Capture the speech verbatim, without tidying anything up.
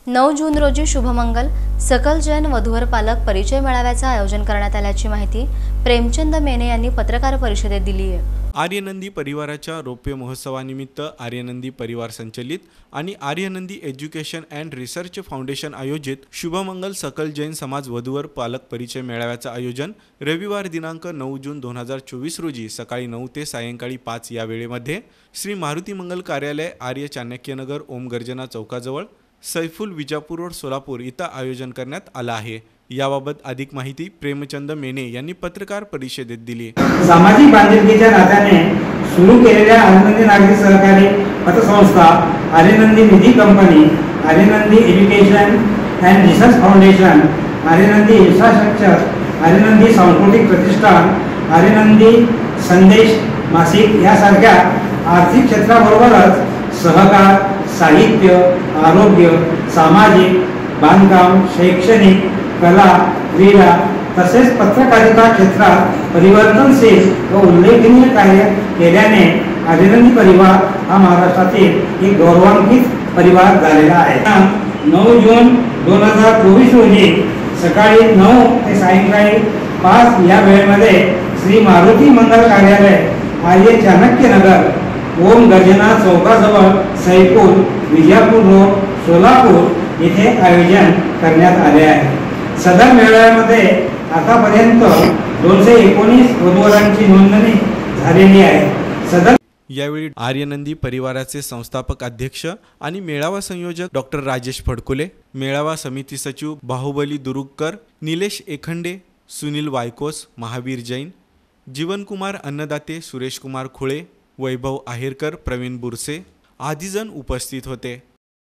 नऊ जून रोजी शुभमंगल सकल जैन वधूवर पालक परिचय मेळाव्याचे आयोजन करण्यात आल्याची माहिती प्रेमचंद मेने यांनी पत्रकार परिषदेत दिली आहे। आर्यनंदी परिवाराच्या रौप्य महोत्सवानिमित्त आर्यनंदी परिवार संचलित आणि Aryanandi education and research foundation आयोजित शुभमंगल सकल जैन समाज वधूवर पालक परिचय मेळाव्याचे आयोजन रविवार दिनांक नऊ जून दोन हजार चोवीस रोजी सकाळी नऊ ते सायंकाळी पाच या वेळेमध्ये श्री मारुती मंगल कार्यालय आर्य चाणक्यनगर ओम गर्जना चौकाजवळ सैफुल विजापूर रोड सोलापूर इथं आयोजन करण्यात आलं आहे। याबाबत अधिक माहिती प्रेमचंद मेने यांनी पत्रकार परिषदेत दिली। सामाजिक बांधिलकीच्या नात्याने सुरू केलेल्या आर्यनंदी नागरी सहकारी पतसंस्था, आर्यनंदी निधी company, Aryanandi education and research foundation, Aryanandi infrastructure, Aryanandi सांस्कृतिक प्रतिष्ठान, आर्यनंदी संदेश मासिक यासारख्या आर्थिक क्षेत्राबरोबरच सहकार, साहित्य, आरोग्य, सामाजिक, बांधकाम, शैक्षणिक, कला, क्रीडा तसेच पत्रकारिता क्षेत्रात परिवर्तनशील व उल्लेखनीय कार्य केल्याने आर्यनंदी परिवार हा महाराष्ट्रातील एक गौरवान्वित परिवार झालेला आहे। नऊ जून दोन हजार चोवीस रोजी सकाळी नऊ ते सायंकाळी पाच या वेळेमध्ये श्री मारुती मंगल कार्यालय आर्य चाणक्यनगर ओम गर्जना चौकाजवळ सैफुल विजापूर रोड सोलापूर येथे आयोजन करण्यात आले आहे। सदर मेळाव्यामध्ये आतापर्यंत दोनशे एकोणीस वधूवरांची नोंदणी झालेली आहे। सदर यावेळी आर्यनंदी परिवाराचे संस्थापक अध्यक्ष आणि मेळावा संयोजक डॉक्टर राजेश फडकुले, मेळावा समिती सचिव बाहुबली दुरुगकर, निलेश एखंडे, सुनील वायकोस, महावीर जैन, जीवनकुमार अन्नदाते, सुरेश कुमार खुळे, वैभव आहेरकर, प्रवीण बुरसे आदी जण उपस्थित होते।